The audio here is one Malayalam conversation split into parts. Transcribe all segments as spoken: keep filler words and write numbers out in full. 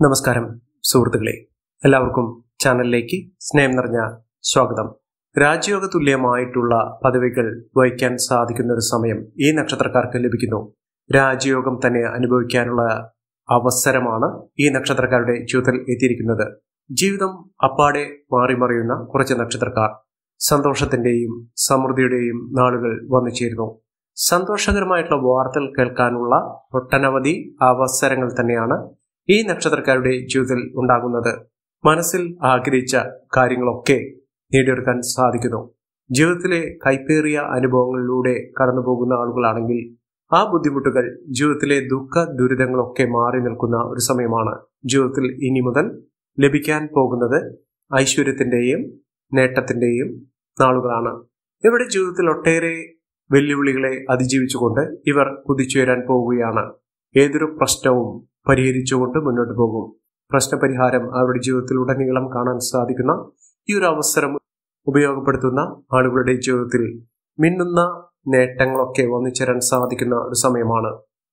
നമസ്കാരം സുഹൃത്തുക്കളെ, എല്ലാവർക്കും ചാനലിലേക്ക് സ്നേഹം നിറഞ്ഞ സ്വാഗതം. രാജയോഗ തുല്യമായിട്ടുള്ള പദവികൾ വഹിക്കാൻ സാധിക്കുന്ന ഒരു സമയം ഈ നക്ഷത്രക്കാർക്ക് ലഭിക്കുന്നു. രാജയോഗം തന്നെ അനുഭവിക്കാനുള്ള അവസരമാണ് ഈ നക്ഷത്രക്കാരുടെ ജീവിതത്തിൽ എത്തിയിരിക്കുന്നത്. ജീവിതം അപ്പാടെ മാറിമറിയുന്ന കുറച്ച് നക്ഷത്രക്കാർ സന്തോഷത്തിന്റെയും സമൃദ്ധിയുടെയും നാളുകൾ വന്നു ചേരുന്നു. സന്തോഷകരമായിട്ടുള്ള വാർത്തകൾ കേൾക്കാനുള്ള ഒട്ടനവധി അവസരങ്ങൾ തന്നെയാണ് ഈ നക്ഷത്രക്കാരുടെ ജീവിതത്തിൽ ഉണ്ടാകുന്നത്. മനസ്സിൽ ആഗ്രഹിച്ച കാര്യങ്ങളൊക്കെ നേടിയെടുക്കാൻ സാധിക്കുന്നു. ജീവിതത്തിലെ കൈപ്പേറിയ അനുഭവങ്ങളിലൂടെ കടന്നു പോകുന്ന ആളുകളാണെങ്കിൽ ആ ബുദ്ധിമുട്ടുകൾ, ജീവിതത്തിലെ ദുഃഖ ദുരിതങ്ങളൊക്കെ മാറി നിൽക്കുന്ന ഒരു സമയമാണ്. ജീവിതത്തിൽ ഇനി മുതൽ ലഭിക്കാൻ പോകുന്നത് ഐശ്വര്യത്തിന്റെയും നേട്ടത്തിന്റെയും നാളുകളാണ്. ഇവരുടെ ജീവിതത്തിൽ ഒട്ടേറെ വെല്ലുവിളികളെ അതിജീവിച്ചുകൊണ്ട് ഇവർ കുതിച്ചുയരാൻ പോവുകയാണ്. ഏതൊരു പ്രശ്നവും പരിഹരിച്ചുകൊണ്ട് മുന്നോട്ട് പോകും. പ്രശ്നപരിഹാരം അവരുടെ ജീവിതത്തിൽ ഉടനീളം കാണാൻ സാധിക്കുന്ന ഈ ഒരു അവസരം ഉപയോഗപ്പെടുത്തുന്ന ആളുകളുടെ ജീവിതത്തിൽ മിന്നുന്ന നേട്ടങ്ങളൊക്കെ വന്നുചേരാൻ സാധിക്കുന്ന ഒരു സമയമാണ്.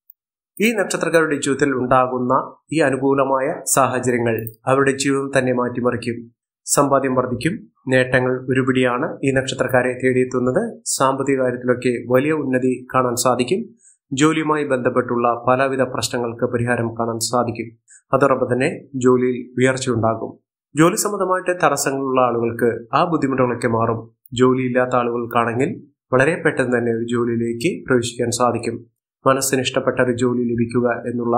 ഈ നക്ഷത്രക്കാരുടെ ജീവിതത്തിൽ ഉണ്ടാകുന്ന ഈ അനുകൂലമായ സാഹചര്യങ്ങൾ അവരുടെ ജീവിതം തന്നെ മാറ്റിമറിക്കും. സമ്പാദ്യം വർദ്ധിക്കും. നേട്ടങ്ങൾ ഒരുപിടിയാണ് ഈ നക്ഷത്രക്കാരെ തേടിയെത്തുന്നത്. സാമ്പത്തിക കാര്യത്തിലൊക്കെ വലിയ ഉന്നതി കാണാൻ സാധിക്കും. ജോലിയുമായി ബന്ധപ്പെട്ടുള്ള പലവിധ പ്രശ്നങ്ങൾക്ക് പരിഹാരം കാണാൻ സാധിക്കും. അതോടൊപ്പം തന്നെ ജോലിയിൽ ഉയർച്ചയുണ്ടാകും. ജോലി സംബന്ധമായിട്ട് തടസ്സങ്ങളുള്ള ആളുകൾക്ക് ആ ബുദ്ധിമുട്ടുകളൊക്കെ മാറും. ജോലിയില്ലാത്ത ആളുകൾക്കാണെങ്കിൽ വളരെ പെട്ടെന്ന് തന്നെ ഒരു ജോലിയിലേക്ക് പ്രവേശിക്കാൻ സാധിക്കും. മനസ്സിന് ഇഷ്ടപ്പെട്ട ഒരു ജോലി ലഭിക്കുക എന്നുള്ള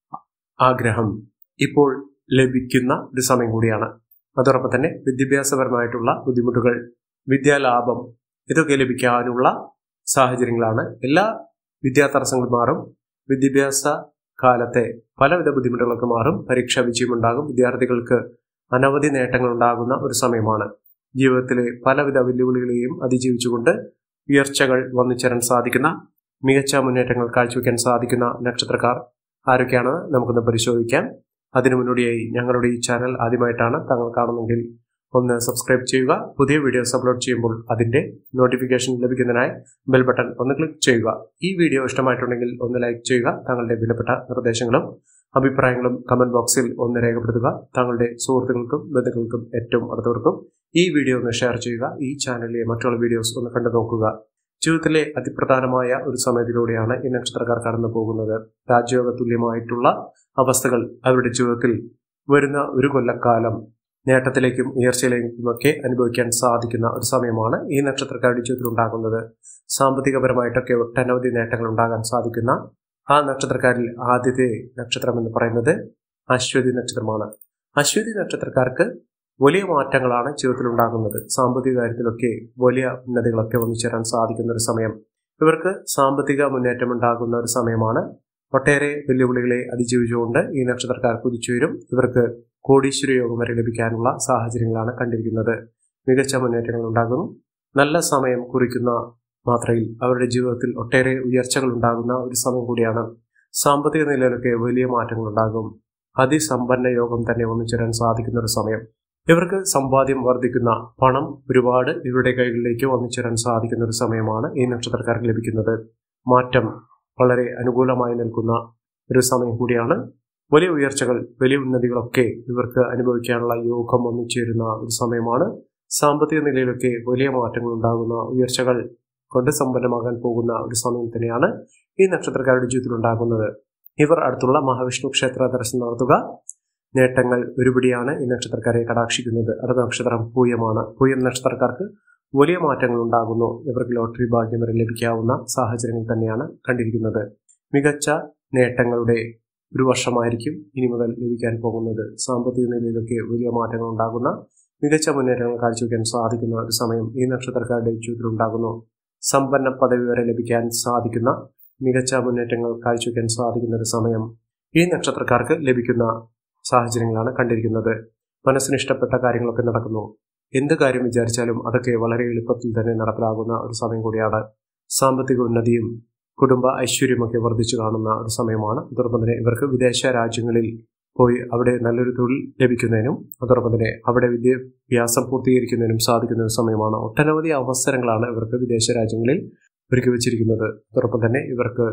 ആഗ്രഹം ഇപ്പോൾ ലഭിക്കുന്ന ഒരു സമയം കൂടിയാണ്. അതോടൊപ്പം തന്നെ വിദ്യാഭ്യാസപരമായിട്ടുള്ള ബുദ്ധിമുട്ടുകൾ, വിദ്യാലാഭം ഇതൊക്കെ ലഭിക്കാനുള്ള സാഹചര്യങ്ങളാണ്. എല്ലാ വിദ്യാതടസ്സങ്ങൾ മാറും. വിദ്യാഭ്യാസ കാലത്തെ പലവിധ ബുദ്ധിമുട്ടുകളൊക്കെ മാറും. പരീക്ഷാ വിജയമുണ്ടാകും. വിദ്യാർത്ഥികൾക്ക് അനവധി നേട്ടങ്ങൾ ഉണ്ടാകുന്ന ഒരു സമയമാണ്. ജീവിതത്തിലെ പലവിധ വെല്ലുവിളികളെയും അതിജീവിച്ചുകൊണ്ട് ഉയർച്ചകൾ വന്നുചേരാൻ സാധിക്കുന്ന, മികച്ച മുന്നേറ്റങ്ങൾ കാഴ്ചവെക്കാൻ സാധിക്കുന്ന നക്ഷത്രക്കാർ ആരൊക്കെയാണെന്ന് നമുക്കൊന്ന് പരിശോധിക്കാം. അതിനു മുന്നോടിയായി ഞങ്ങളുടെ ഈ ചാനൽ ആദ്യമായിട്ടാണ് താങ്കൾ കാണുന്നെങ്കിൽ ഒന്ന് സബ്സ്ക്രൈബ് ചെയ്യുക. പുതിയ വീഡിയോസ് അപ്ലോഡ് ചെയ്യുമ്പോൾ അതിന്റെ നോട്ടിഫിക്കേഷൻ ലഭിക്കുന്നതിനായി ബെൽ ബട്ടൺ ഒന്ന് ക്ലിക്ക് ചെയ്യുക. ഈ വീഡിയോ ഇഷ്ടമായിട്ടുണ്ടെങ്കിൽ ഒന്ന് ലൈക്ക് ചെയ്യുക. താങ്കളുടെ വിലപ്പെട്ട നിർദ്ദേശങ്ങളും അഭിപ്രായങ്ങളും കമന്റ് ബോക്സിൽ ഒന്ന് രേഖപ്പെടുത്തുക. താങ്കളുടെ സുഹൃത്തുക്കൾക്കും ബന്ധുക്കൾക്കും ഏറ്റവും അടുത്തവർക്കും ഈ വീഡിയോ ഒന്ന് ഷെയർ ചെയ്യുക. ഈ ചാനലിലെ മറ്റുള്ള വീഡിയോസ് ഒന്ന് കണ്ടു നോക്കുക. ജീവിതത്തിലെ അതിപ്രധാനമായ ഒരു സമയത്തിലൂടെയാണ് ഈ നക്ഷത്രക്കാർ കടന്നു പോകുന്നത്. രാജയോഗ തുല്യമായിട്ടുള്ള അവസ്ഥകൾ അവരുടെ ജീവിതത്തിൽ വരുന്ന ഒരു കൊല്ലക്കാലം നേട്ടത്തിലേക്കും ഉയർച്ചയിലേക്കുമൊക്കെ അനുഭവിക്കാൻ സാധിക്കുന്ന ഒരു സമയമാണ് ഈ നക്ഷത്രക്കാരുടെ ജീവിതത്തിൽ ഉണ്ടാകുന്നത്. സാമ്പത്തികപരമായിട്ടൊക്കെ ഒട്ടനവധി നേട്ടങ്ങൾ ഉണ്ടാകാൻ സാധിക്കുന്ന ആ നക്ഷത്രക്കാരിൽ ആദ്യത്തെ നക്ഷത്രം എന്ന് പറയുന്നത് അശ്വതി നക്ഷത്രമാണ്. അശ്വതി നക്ഷത്രക്കാർക്ക് വലിയ മാറ്റങ്ങളാണ് ജീവിതത്തിൽ ഉണ്ടാകുന്നത്. സാമ്പത്തിക കാര്യത്തിലൊക്കെ വലിയ ഉന്നതികളൊക്കെ വന്നു ചേരാൻ സാധിക്കുന്ന ഒരു സമയം. ഇവർക്ക് സാമ്പത്തിക മുന്നേറ്റം ഉണ്ടാകുന്ന ഒരു സമയമാണ്. ഒട്ടേറെ വെല്ലുവിളികളെ അതിജീവിച്ചുകൊണ്ട് ഈ നക്ഷത്രക്കാർ കുതിച്ചുവരും. ഇവർക്ക് കോടീശ്വര യോഗം വരെ ലഭിക്കാനുള്ള സാഹചര്യങ്ങളാണ് കണ്ടിരിക്കുന്നത്. മികച്ച മുന്നേറ്റങ്ങൾ ഉണ്ടാകുന്നു. നല്ല സമയം കുറിക്കുന്ന മാത്രയിൽ അവരുടെ ജീവിതത്തിൽ ഒട്ടേറെ ഉയർച്ചകൾ ഉണ്ടാകുന്ന ഒരു സമയം കൂടിയാണ്. സാമ്പത്തിക നിലയിലൊക്കെ വലിയ മാറ്റങ്ങൾ ഉണ്ടാകും. അതിസമ്പന്ന യോഗം തന്നെ വന്നു ചേരാൻ സാധിക്കുന്ന ഒരു സമയം. ഇവർക്ക് സമ്പാദ്യം വർദ്ധിക്കുന്ന, പണം ഒരുപാട് ഇവരുടെ കൈകളിലേക്ക് വന്നു ചേരാൻ സാധിക്കുന്ന ഒരു സമയമാണ് ഈ നക്ഷത്രക്കാർക്ക് ലഭിക്കുന്നത്. മാറ്റം വളരെ അനുകൂലമായി നിൽക്കുന്ന ഒരു സമയം കൂടിയാണ്. വലിയ ഉയർച്ചകൾ, വലിയ ഉന്നതികളൊക്കെ ഇവർക്ക് അനുഭവിക്കാനുള്ള യോഗം വന്നു ചേരുന്ന ഒരു സമയമാണ്. സാമ്പത്തിക നിലയിലൊക്കെ വലിയ മാറ്റങ്ങൾ ഉണ്ടാകുന്ന, ഉയർച്ചകൾ കൊണ്ട് സമ്പന്നമാകാൻ പോകുന്ന ഒരു സമയം തന്നെയാണ് ഈ നക്ഷത്രക്കാരുടെ ജീവിതത്തിൽ ഉണ്ടാകുന്നത്. ഇവർ അടുത്തുള്ള മഹാവിഷ്ണു ക്ഷേത്ര ദർശനം നടത്തുക. നേട്ടങ്ങൾ ഒരുപിടിയാണ് ഈ നക്ഷത്രക്കാരെ കടാക്ഷിക്കുന്നത്. അടുത്ത നക്ഷത്രം പൂയമാണ്. പൂയം നക്ഷത്രക്കാർക്ക് വലിയ മാറ്റങ്ങൾ ഉണ്ടാകുന്നു. ഇവർക്ക് ലോട്ടറി ഭാഗ്യം വരെ ലഭിക്കാവുന്ന സാഹചര്യങ്ങൾ തന്നെയാണ് കണ്ടിരിക്കുന്നത്. മികച്ച നേട്ടങ്ങളുടെ ഒരു വർഷമായിരിക്കും ഇനി മുതൽ ലഭിക്കാൻ പോകുന്നത്. സാമ്പത്തിക നിലയിലൊക്കെ വലിയ മാറ്റങ്ങൾ ഉണ്ടാകുന്ന, മികച്ച മുന്നേറ്റങ്ങൾ കാഴ്ചവെക്കാൻ സാധിക്കുന്ന ഒരു സമയം ഈ നക്ഷത്രക്കാരുടെ ജീവിതത്തിൽ ഉണ്ടാകുന്നു. സമ്പന്ന പദവി വരെ ലഭിക്കാൻ സാധിക്കുന്ന, മികച്ച മുന്നേറ്റങ്ങൾ കാഴ്ചവെക്കാൻ സാധിക്കുന്ന ഒരു സമയം ഈ നക്ഷത്രക്കാർക്ക് ലഭിക്കുന്ന സാഹചര്യങ്ങളാണ് കണ്ടിരിക്കുന്നത്. മനസ്സിന് ഇഷ്ടപ്പെട്ട കാര്യങ്ങളൊക്കെ നടക്കുന്നു. എന്ത് കാര്യം വിചാരിച്ചാലും അതൊക്കെ വളരെ എളുപ്പത്തിൽ തന്നെ നടപ്പിലാകുന്ന ഒരു സമയം കൂടിയാണ്. സാമ്പത്തിക ഉന്നതിയും കുടുംബ ഐശ്വര്യമൊക്കെ വർദ്ധിച്ചു കാണുന്ന ഒരു സമയമാണ്. അതോടൊപ്പം തന്നെ ഇവർക്ക് വിദേശ രാജ്യങ്ങളിൽ പോയി അവിടെ നല്ലൊരു തൊഴിൽ ലഭിക്കുന്നതിനും അതോടൊപ്പം തന്നെ അവിടെ വിദ്യാഭ്യാസം പൂർത്തീകരിക്കുന്നതിനും സാധിക്കുന്ന ഒരു സമയമാണ്. ഒട്ടനവധി അവസരങ്ങളാണ് ഇവർക്ക് വിദേശ രാജ്യങ്ങളിൽ ഒരുക്കി വച്ചിരിക്കുന്നത്. അതോടൊപ്പം തന്നെ ഇവർക്ക്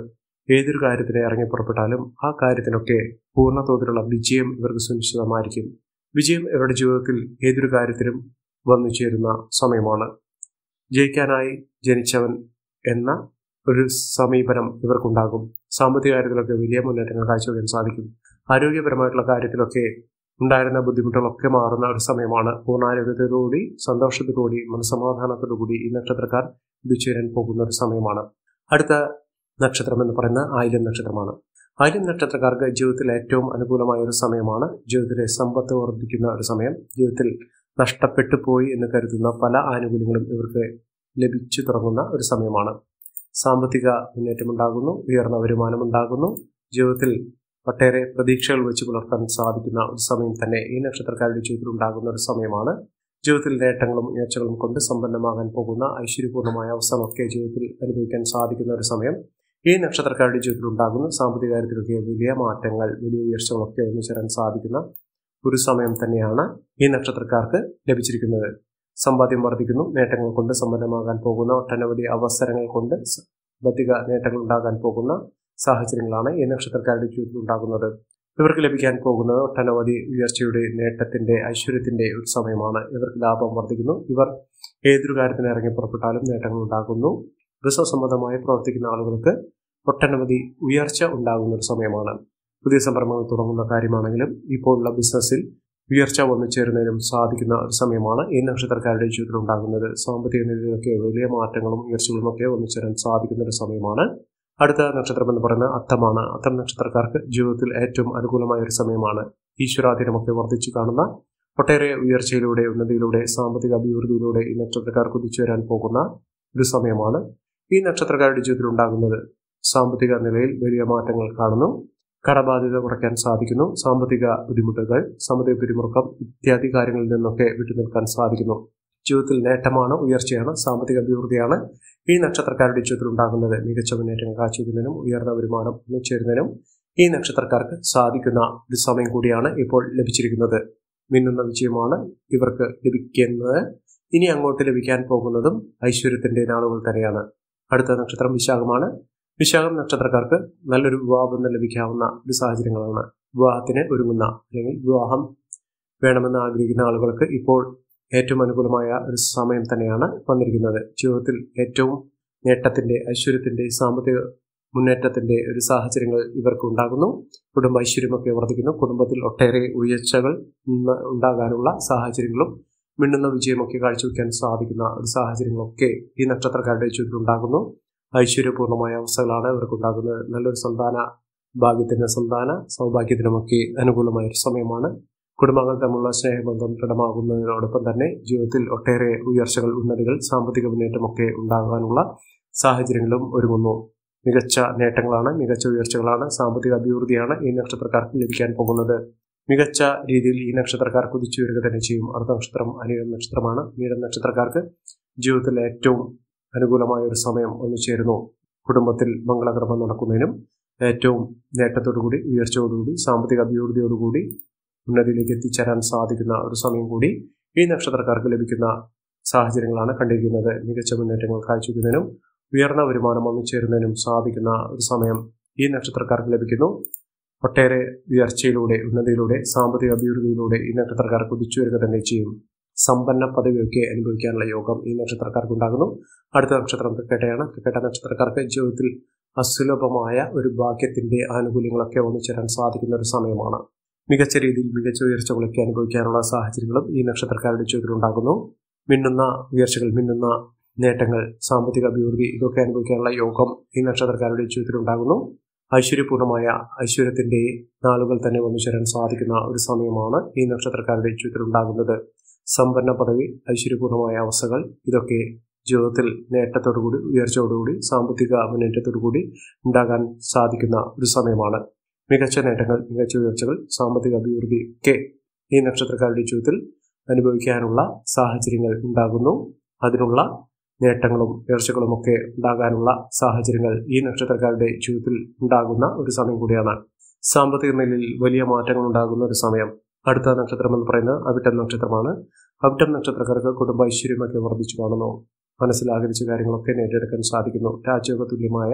ഏതൊരു കാര്യത്തിന് ഇറങ്ങി പുറപ്പെട്ടാലും ആ കാര്യത്തിനൊക്കെ പൂർണ്ണ തോതിലുള്ള വിജയം ഇവർക്ക് സുനിശ്ചിതമായിരിക്കും. വിജയം ഇവരുടെ ജീവിതത്തിൽ ഏതൊരു കാര്യത്തിലും വന്നു ചേരുന്ന സമയമാണ്. ജയിക്കാനായി ജനിച്ചവൻ എന്ന ഒരു സമീപനം ഇവർക്കുണ്ടാകും. സാമ്പത്തിക കാര്യത്തിലൊക്കെ വലിയ മുന്നേറ്റങ്ങൾ കാഴ്ചവെക്കാൻ സാധിക്കും. ആരോഗ്യപരമായിട്ടുള്ള കാര്യത്തിലൊക്കെ ഉണ്ടായിരുന്ന ബുദ്ധിമുട്ടുകളൊക്കെ മാറുന്ന ഒരു സമയമാണ്. പൂർണ്ണാരോഗ്യത്തോടുകൂടി സന്തോഷത്തോടുകൂടി മനസ്സമാധാനത്തോടുകൂടി ഈ നക്ഷത്രക്കാർ എത്തിച്ചേരാൻ പോകുന്ന ഒരു സമയമാണ്. അടുത്ത നക്ഷത്രം എന്ന് പറയുന്ന ആയില്യം നക്ഷത്രമാണ്. ആയില്യം നക്ഷത്രക്കാർക്ക് ജീവിതത്തിൽ ഏറ്റവും അനുകൂലമായ ഒരു സമയമാണ്. ജീവിതത്തിലെ സമ്പത്ത് വർദ്ധിക്കുന്ന ഒരു സമയം. ജീവിതത്തിൽ നഷ്ടപ്പെട്ടു പോയി എന്ന് കരുതുന്ന പല ആനുകൂല്യങ്ങളും ഇവർക്ക് ലഭിച്ചു തുടങ്ങുന്ന ഒരു സമയമാണ്. സാമ്പത്തിക മുന്നേറ്റമുണ്ടാകുന്നു, ഉയർന്ന വരുമാനമുണ്ടാകുന്നു. ജീവിതത്തിൽ ഒട്ടേറെ പ്രതീക്ഷകൾ വെച്ച് പുലർത്താൻ സാധിക്കുന്ന ഒരു സമയം തന്നെ ഈ നക്ഷത്രക്കാരുടെ ജീവിതത്തിൽ ഉണ്ടാകുന്ന ഒരു സമയമാണ്. ജീവിതത്തിൽ നേട്ടങ്ങളും ഉയർച്ചകളും കൊണ്ട് സമ്പന്നമാകാൻ പോകുന്ന ഐശ്വര്യപൂർണ്ണമായ അവസ്ഥകളൊക്കെ ജീവിതത്തിൽ അനുഭവിക്കാൻ സാധിക്കുന്ന ഒരു സമയം ഈ നക്ഷത്രക്കാരുടെ ജീവിതത്തിൽ ഉണ്ടാകുന്ന സാമ്പത്തിക കാര്യത്തിലൊക്കെ വലിയ മാറ്റങ്ങൾ, വലിയ ഉയർച്ചകളൊക്കെ ഒന്നിച്ചേരാൻ സാധിക്കുന്ന ഒരു സമയം തന്നെയാണ് ഈ നക്ഷത്രക്കാർക്ക് ലഭിച്ചിരിക്കുന്നത്. സമ്പാദ്യം വർദ്ധിക്കുന്നു. നേട്ടങ്ങൾ കൊണ്ട് സമ്പന്നമാകാൻ പോകുന്ന ഒട്ടനവധി അവസരങ്ങൾ കൊണ്ട് സാമ്പത്തിക നേട്ടങ്ങൾ ഉണ്ടാകാൻ പോകുന്ന സാഹചര്യങ്ങളാണ് ഈ നക്ഷത്രക്കാരുടെ ജീവിതത്തിൽ ഉണ്ടാകുന്നത്. ഇവർക്ക് ലഭിക്കാൻ പോകുന്നത് ഒട്ടനവധി ഉയർച്ചയുടെ, നേട്ടത്തിന്റെ, ഐശ്വര്യത്തിന്റെ ഒരു സമയമാണ്. ഇവർക്ക് ലാഭം വർദ്ധിക്കുന്നു. ഇവർ ഏതൊരു കാര്യത്തിന് ഇറങ്ങി പുറപ്പെട്ടാലും നേട്ടങ്ങൾ ഉണ്ടാകുന്നു. ബിസിനസ് സംബന്ധമായി പ്രവർത്തിക്കുന്ന ആളുകൾക്ക് ഒട്ടനവധി ഉയർച്ച ഉണ്ടാകുന്ന ഒരു സമയമാണ്. പുതിയ സംരംഭങ്ങൾ തുടങ്ങുന്ന കാര്യമാണെങ്കിലും ഇപ്പോഴുള്ള ബിസിനസ്സിൽ ഉയർച്ച വന്നു ചേരുന്നതിനും സാധിക്കുന്ന ഒരു സമയമാണ് ഈ നക്ഷത്രക്കാരുടെ ജീവിതത്തിൽ ഉണ്ടാകുന്നത്. സാമ്പത്തിക നിലയിലൊക്കെ വലിയ മാറ്റങ്ങളും ഉയർച്ചകളും ഒക്കെ വന്നു ചേരാൻ സാധിക്കുന്ന ഒരു സമയമാണ്. അടുത്ത നക്ഷത്രം എന്ന് പറയുന്നത് അത്തമാണ്. അത്തം നക്ഷത്രക്കാർക്ക് ജീവിതത്തിൽ ഏറ്റവും അനുകൂലമായ ഒരു സമയമാണ്. ഈശ്വരാധീനമൊക്കെ വർദ്ധിച്ചു കാണുന്ന ഒട്ടേറെ ഉയർച്ചയിലൂടെ, ഉന്നതിയിലൂടെ, സാമ്പത്തിക അഭിവൃദ്ധിയിലൂടെ ഈ നക്ഷത്രക്കാർ കുതിച്ചു വരാൻ പോകുന്ന ഒരു സമയമാണ്. ഈ നക്ഷത്രക്കാരുടെ ജീവിതത്തിൽ ഉണ്ടാകുന്നത് സാമ്പത്തിക നിലയിൽ വലിയ മാറ്റങ്ങൾ കാണുന്നു. കടബാധ്യത കുറയ്ക്കാൻ സാധിക്കുന്നു. സാമ്പത്തിക ബുദ്ധിമുട്ടുകൾ, സാമ്പത്തിക പിരിമുറുക്കം ഇത്യാദി കാര്യങ്ങളിൽ നിന്നൊക്കെ വിട്ടുനിൽക്കാൻ സാധിക്കുന്നു. ജീവിതത്തിൽ നേട്ടമാണ്, ഉയർച്ചയാണ്, സാമ്പത്തിക അഭിവൃദ്ധിയാണ് ഈ നക്ഷത്രക്കാരുടെ ജീവിതത്തിൽ ഉണ്ടാകുന്നത്. മികച്ച മുന്നേറ്റങ്ങൾ കാഴ്ചവെക്കുന്നതിനും ഉയർന്ന വരുമാനം ചേരുന്നതിനും ഈ നക്ഷത്രക്കാർക്ക് സാധിക്കുന്ന ഒരു സമയം കൂടിയാണ് ഇപ്പോൾ ലഭിച്ചിരിക്കുന്നത്. മിന്നുന്ന വിജയമാണ് ഇവർക്ക് ലഭിക്കുന്നത്. ഇനി അങ്ങോട്ട് ലഭിക്കാൻ പോകുന്നതും ഐശ്വര്യത്തിന്റെ നാളുകൾ തന്നെയാണ്. അടുത്ത നക്ഷത്രം വിശാഖമാണ്. വിശാഖം നക്ഷത്രക്കാർക്ക് നല്ലൊരു വിവാഹബന്ധം ലഭിക്കാവുന്ന ഒരു സാഹചര്യങ്ങളാണ്. വിവാഹത്തിന് ഒരുങ്ങുന്ന അല്ലെങ്കിൽ വിവാഹം വേണമെന്ന് ആഗ്രഹിക്കുന്ന ആളുകൾക്ക് ഇപ്പോൾ ഏറ്റവും അനുകൂലമായ ഒരു സമയം തന്നെയാണ് വന്നിരിക്കുന്നത്. ജീവിതത്തിൽ ഏറ്റവും നേട്ടത്തിന്റെ, ഐശ്വര്യത്തിന്റെ, സാമ്പത്തിക മുന്നേറ്റത്തിന്റെ ഒരു സാഹചര്യങ്ങൾ ഇവർക്ക് ഉണ്ടാകുന്നു. കുടുംബ ഐശ്വര്യമൊക്കെ വർദ്ധിക്കുന്നു. കുടുംബത്തിൽ ഒട്ടേറെ ഉയർച്ചകൾ ഉണ്ടാകാനുള്ള സാഹചര്യങ്ങളും മിന്നുന്ന വിജയമൊക്കെ കാഴ്ചവെക്കാൻ സാധിക്കുന്ന ഒരു സാഹചര്യങ്ങളൊക്കെ ഈ നക്ഷത്രക്കാരുടെ ജീവിതത്തിൽ ഉണ്ടാകുന്നു. ഐശ്വര്യപൂർണ്ണമായ അവസ്ഥകളാണ് ഇവർക്കുണ്ടാകുന്നത്. നല്ലൊരു സന്താന ഭാഗ്യത്തിന്, സന്താന സൗഭാഗ്യത്തിനുമൊക്കെ അനുകൂലമായ ഒരു സമയമാണ്. കുടുംബങ്ങൾ തമ്മിലുള്ള സ്നേഹബന്ധം ദൃഢമാകുന്നതിനോടൊപ്പം തന്നെ ജീവിതത്തിൽ ഒട്ടേറെ ഉയർച്ചകൾ, ഉന്നതികൾ, സാമ്പത്തിക മുന്നേറ്റമൊക്കെ ഉണ്ടാകാനുള്ള സാഹചര്യങ്ങളും ഒരുങ്ങുന്നു. മികച്ച നേട്ടങ്ങളാണ്, മികച്ച ഉയർച്ചകളാണ്, സാമ്പത്തിക അഭിവൃദ്ധിയാണ് ഈ നക്ഷത്രക്കാർക്ക് ലഭിക്കാൻ പോകുന്നത്. മികച്ച രീതിയിൽ ഈ നക്ഷത്രക്കാർ കുതിച്ചു വരിക തന്നെ ചെയ്യും. അടുത്ത നക്ഷത്രം അനിഴം നക്ഷത്രമാണ്. അനിഴം നക്ഷത്രക്കാർക്ക് ജീവിതത്തിൽ ഏറ്റവും അനുകൂലമായ ഒരു സമയം വന്നു ചേരുന്നു. കുടുംബത്തിൽ മംഗളകർമ്മം നടക്കുന്നതിനും ഏറ്റവും നേട്ടത്തോടുകൂടി, ഉയർച്ചയോടുകൂടി, സാമ്പത്തിക അഭിവൃദ്ധിയോടുകൂടി ഉന്നതിയിലേക്ക് എത്തിച്ചേരാൻ സാധിക്കുന്ന ഒരു സമയം കൂടി ഈ നക്ഷത്രക്കാർക്ക് ലഭിക്കുന്ന സാഹചര്യങ്ങളാണ് കണ്ടിരിക്കുന്നത്. മികച്ച മുന്നേറ്റങ്ങൾ കാഴ്ചവെക്കുന്നതിനും ഉയർന്ന വരുമാനം വന്നു ചേരുന്നതിനും സാധിക്കുന്ന ഒരു സമയം ഈ നക്ഷത്രക്കാർക്ക് ലഭിക്കുന്നു. ഒട്ടേറെ ഉയർച്ചയിലൂടെ, ഉന്നതിയിലൂടെ, സാമ്പത്തിക അഭിവൃദ്ധിയിലൂടെ ഈ നക്ഷത്രക്കാർ കുതിച്ചു വരിക തന്നെ ചെയ്യും. സമ്പന്ന പദവിയൊക്കെ അനുഭവിക്കാനുള്ള യോഗം ഈ നക്ഷത്രക്കാർക്ക് ഉണ്ടാകുന്നു. അടുത്ത നക്ഷത്രം തൃക്കേട്ടയാണ്. തൃക്കേട്ട നക്ഷത്രക്കാർക്ക് ജീവിതത്തിൽ അസുലഭമായ ഒരു ഭാഗ്യത്തിന്റെ ആനുകൂല്യങ്ങളൊക്കെ ഒന്നിച്ചേരാൻ സാധിക്കുന്ന ഒരു സമയമാണ്. മികച്ച രീതിയിൽ മികച്ച ഉയർച്ചകളൊക്കെ അനുഭവിക്കാനുള്ള സാഹചര്യങ്ങളും ഈ നക്ഷത്രക്കാരുടെ ജീവിതത്തിൽ ഉണ്ടാകുന്നു. മിന്നുന്ന ഉയർച്ചകൾ, മിന്നുന്ന നേട്ടങ്ങൾ, സാമ്പത്തിക അഭിവൃദ്ധി ഇതൊക്കെ അനുഭവിക്കാനുള്ള യോഗം ഈ നക്ഷത്രക്കാരുടെ ജീവിതത്തിൽ ഉണ്ടാകുന്നു. ഐശ്വര്യപൂർണ്ണമായ ഐശ്വര്യത്തിന്റെ നാളുകൾ തന്നെ വന്നു ചേരാൻ സാധിക്കുന്ന ഒരു സമയമാണ് ഈ നക്ഷത്രക്കാരുടെ ജീവിതത്തിൽ ഉണ്ടാകുന്നത്. സമ്പന്ന പദവി, ഐശ്വര്യപൂർണ്ണമായ അവസ്ഥകൾ ഇതൊക്കെ ജീവിതത്തിൽ നേട്ടത്തോടുകൂടി, ഉയർച്ചയോടുകൂടി, സാമ്പത്തിക മുന്നേറ്റത്തോടുകൂടി ഉണ്ടാകാൻ സാധിക്കുന്ന ഒരു സമയമാണ്. മികച്ച നേട്ടങ്ങൾ, മികച്ച ഉയർച്ചകൾ, സാമ്പത്തിക അഭിവൃദ്ധി ഒക്കെ ഈ നക്ഷത്രക്കാരുടെ ജീവിതത്തിൽ അനുഭവിക്കാനുള്ള സാഹചര്യങ്ങൾ ഉണ്ടാകുന്നു. അതിനുള്ള നേട്ടങ്ങളും ഉയർച്ചകളും ഒക്കെ ഉണ്ടാകാനുള്ള സാഹചര്യങ്ങൾ ഈ നക്ഷത്രക്കാരുടെ ജീവിതത്തിൽ ഉണ്ടാകുന്ന ഒരു സമയം കൂടിയാണ്. സാമ്പത്തിക നിലയിൽ വലിയ മാറ്റങ്ങൾ ഉണ്ടാകുന്ന ഒരു സമയം. അടുത്ത നക്ഷത്രം എന്ന് പറയുന്നത് അവിട്ടം നക്ഷത്രമാണ്. അവിട്ടം നക്ഷത്രക്കാർക്ക് കുടുംബ ഐശ്വര്യമൊക്കെ വർദ്ധിച്ചു കാണുന്നു. മനസ്സിൽ ആഗ്രഹിച്ച കാര്യങ്ങളൊക്കെ നേടിയെടുക്കാൻ സാധിക്കുന്നു. രാജ്യോക തുല്യമായ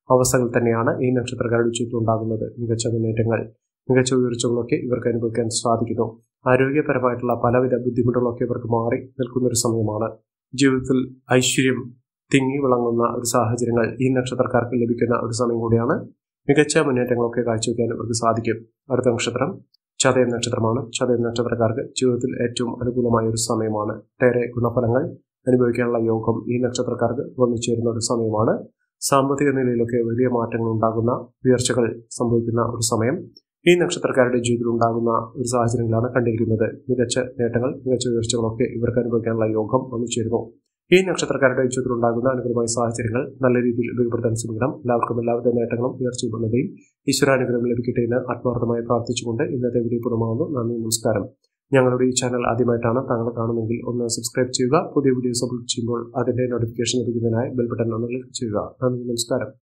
അവസ്ഥകൾ തന്നെയാണ് ഈ നക്ഷത്രക്കാരുടെ ജീവിതത്തിൽ ഉണ്ടാകുന്നത്. മികച്ച മുന്നേറ്റങ്ങൾ, മികച്ച ഉയർച്ചകളൊക്കെ ഇവർക്ക് അനുഭവിക്കാൻ സാധിക്കുന്നു. ആരോഗ്യപരമായിട്ടുള്ള പലവിധ ബുദ്ധിമുട്ടുകളൊക്കെ ഇവർക്ക് മാറി നിൽക്കുന്ന ഒരു സമയമാണ്. ജീവിതത്തിൽ ഐശ്വര്യം തിങ്ങി വിളങ്ങുന്ന ഒരു സാഹചര്യങ്ങൾ ഈ നക്ഷത്രക്കാർക്ക് ലഭിക്കുന്ന ഒരു സമയം കൂടിയാണ്. മികച്ച മുന്നേറ്റങ്ങളൊക്കെ കാഴ്ചവെക്കാൻ ഇവർക്ക് സാധിക്കും. അടുത്ത നക്ഷത്രം ചതയം നക്ഷത്രമാണ്. ചതയം നക്ഷത്രക്കാർക്ക് ജീവിതത്തിൽ ഏറ്റവും അനുകൂലമായ ഒരു സമയമാണ്. ഒട്ടേറെ ഗുണഫലങ്ങൾ അനുഭവിക്കാനുള്ള യോഗം ഈ നക്ഷത്രക്കാർക്ക് വന്നു ചേരുന്ന ഒരു സമയമാണ്. സാമ്പത്തിക നിലയിലൊക്കെ വലിയ മാറ്റങ്ങൾ ഉണ്ടാകുന്ന, ഉയർച്ചകൾ സംഭവിക്കുന്ന ഒരു സമയം ഈ നക്ഷത്രക്കാരുടെ ജീവിതത്തിൽ ഉണ്ടാകുന്ന ഒരു സാഹചര്യങ്ങളാണ് കണ്ടിരിക്കുന്നത്. മികച്ച നേട്ടങ്ങൾ, മികച്ച ഉയർച്ചകളൊക്കെ ഇവർക്ക് അനുഭവിക്കാനുള്ള യോഗം വന്നു ചേരുന്നു. ഈ നക്ഷത്രക്കാരുടെ ജീവിതത്തിൽ ഉണ്ടാകുന്ന അനുകൂലമായ സാഹചര്യങ്ങൾ നല്ല രീതിയിൽ ഉപയോഗപ്പെടുത്താൻ ശ്രമിക്കണം. എല്ലാവർക്കും എല്ലാവിധ നേട്ടങ്ങളും ഉയർച്ചയും ഉന്നതിയും ഈശ്വരാനുഗ്രഹം ലഭിക്കട്ടെ എന്ന് ആത്മാർത്ഥമായി പ്രാർത്ഥിച്ചുകൊണ്ട് ഇന്നത്തെ വീഡിയോ പൂർണ്ണമാകുന്നു. നന്ദി, നമസ്കാരം. ഞങ്ങളുടെ ഈ ചാനൽ ആദ്യമായിട്ടാണ് താങ്കൾ കാണുമെങ്കിൽ ഒന്ന് സബ്സ്ക്രൈബ് ചെയ്യുക. പുതിയ വീഡിയോസ് അപ്ലോഡ് ചെയ്യുമ്പോൾ അതിന്റെ നോട്ടിഫിക്കേഷൻ ലഭിക്കുന്നതിനായി ബെൽ ബട്ടൺ ഒന്ന് ക്ലിക്ക് ചെയ്യുക. നന്ദി, നമസ്കാരം.